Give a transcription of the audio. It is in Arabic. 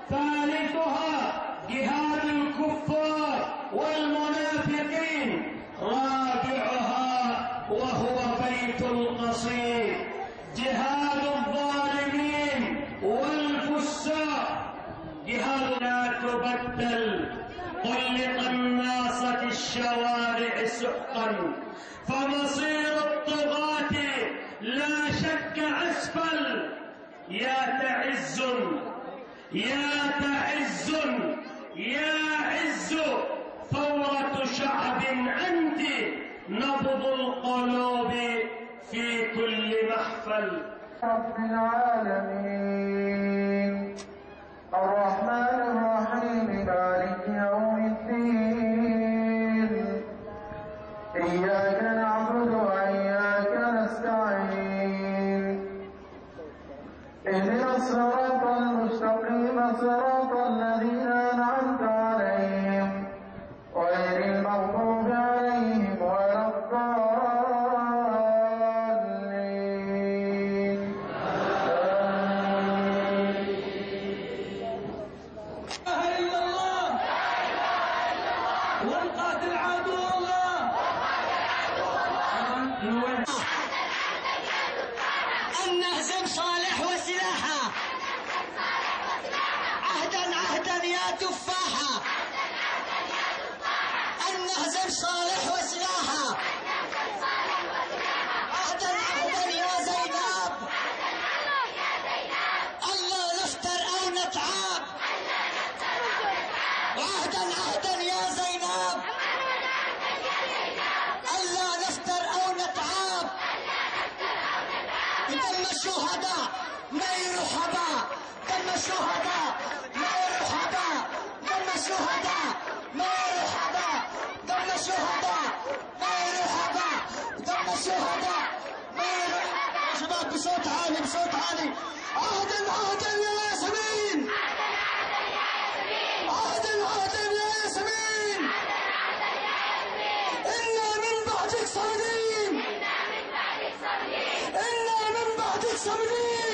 ثالثها جهاد الكفار والمنافقين. رابعها وهو بيت القصيد جهاد الظالمين والفساق. جهاد لا تبدل. طلق الناس في الشوارع سحقا، فمصير الطغاة لا شك أسفل. يا تعز يا تعز يا عز ثورة شعب عندي، نبض القلوب في كل محفل. رب العالمين الرحمن الرحيم مالك يوم الدين، إياك نعبد وإياك نستعين، اهدنا الصراط المستقيم صراط الذين أنعمت عليهم غير المغضوب عليهم ولا الضالين. لا إله إلا الله والقاتل عدو الله. أن نهزم صالح وسلاحه، عهدا عهدا يا تفاحة، أن نهزم صالح وسلاحه، عهدا عهدا يا زينب، ألا نفتر أو نتعاب، عهدا عهدا يا زينب، ألا نفتر أو نتعاب. دم الشهداء ما يروح هباء، دم الشهداء ما يروح هباء، دم الشهداء ما يروح هباء، دم الشهداء ما يروح هباء، دم الشهداء ما يروح هباء. شباب بصوت عالي بصوت عالي، عهدا عهدا يا ياسمين، عهدا عهدا يا ياسمين، إنا من بعدك صابرين، إنا من بعدك صابرين.